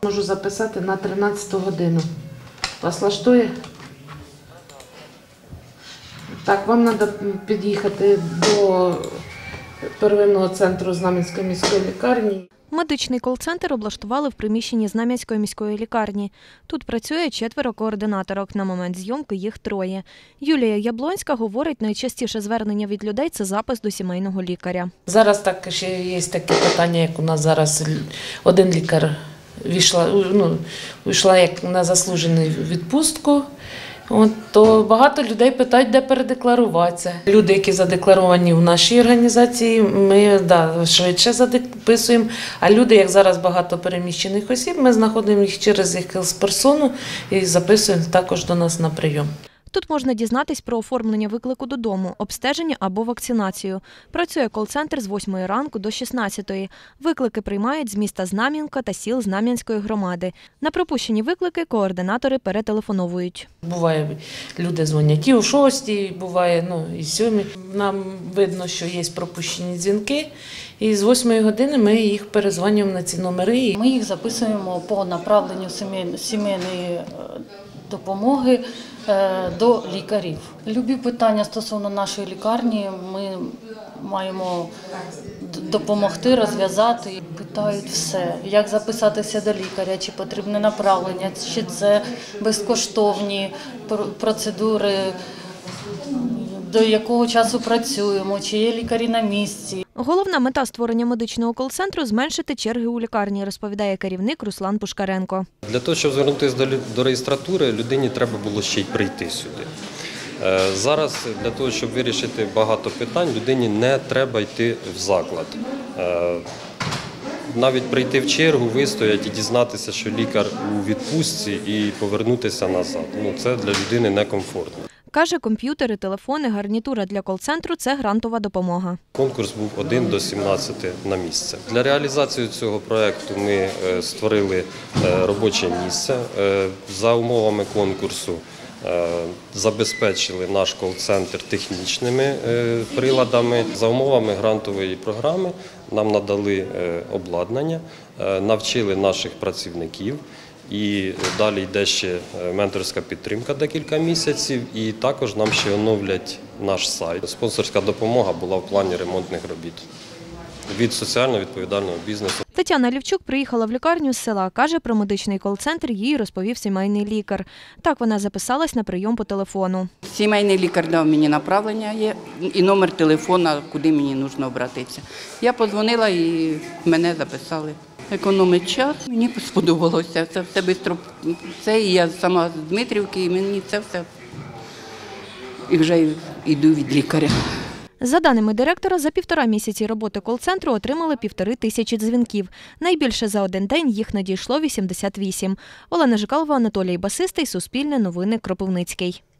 Можу записати на 13 годину. Вас влаштує? Так, вам треба під'їхати до первинного центру Знам'янської міської лікарні. Медичний кол-центр облаштували в приміщенні Знам'янської міської лікарні. Тут працює 4 координаторок, на момент зйомки їх 3. Юлія Яблонська говорить, найчастіше звернення від людей – це запис до сімейного лікаря. Зараз так ще є таке питання, як у нас зараз один лікар вийшла як на заслужену відпустку. То багато людей питають, де передекларуватися. Люди, які задекларовані в нашій організації, ми швидше записуємо. А люди, як зараз багато переміщених осіб, ми знаходимо їх через якусь персону і записуємо також до нас на прийом. Тут можна дізнатись про оформлення виклику додому, обстеження або вакцинацію. Працює кол-центр з 8 ранку до 16. Виклики приймають з міста Знам'янка та сіл Знам'янської громади. На пропущені виклики координатори перетелефоновують. Буває, люди дзвонять і о 6, буває і 7. Нам видно, що є пропущені дзвінки. І з 8 години ми їх перезвонюємо на ці номери. Ми їх записуємо по направленню сімейної допомоги до лікарів. Любі питання стосовно нашої лікарні ми маємо допомогти, розв'язати. Питають все, як записатися до лікаря, чи потрібне направлення, чи це безкоштовні процедури, до якого часу працюємо, чи є лікарі на місці. Головна мета створення медичного кол-центру – зменшити черги у лікарні, розповідає керівник Руслан Пушкаренко. Для того, щоб звернутися до реєстратури, людині треба було ще й прийти сюди. Зараз для того, щоб вирішити багато питань, людині не треба йти в заклад. Навіть прийти в чергу, вистояти і дізнатися, що лікар у відпустці, і повернутися назад. Це для людини некомфортно. Каже, комп'ютери, телефони, гарнітура для кол-центру – це грантова допомога. Конкурс був 1 до 17 на місце. Для реалізації цього проєкту ми створили робоче місце. За умовами конкурсу забезпечили наш кол-центр технічними приладами. За умовами грантової програми нам надали обладнання, навчили наших працівників. І далі йде ще менторська підтримка декілька місяців, і також нам ще оновлять наш сайт. Спонсорська допомога була в плані ремонтних робіт від соціально відповідального бізнесу. Тетяна Лівчук приїхала в лікарню з села. Каже, про медичний кол-центр їй розповів сімейний лікар. Так вона записалась на прийом по телефону. Сімейний лікар дав мені направлення є і номер телефона, куди мені потрібно обратитися. Я подзвонила і мене записали. Економить час, мені сподобалося, це все швидко. І я сама з Дмитрівки, і мені це все, і вже йду від лікаря. За даними директора, за 1,5 місяці роботи кол-центру отримали 1500 дзвінків. Найбільше за один день їх надійшло 88. Олена Жикалова, Анатолій Басистий, Суспільне новини, Кропивницький.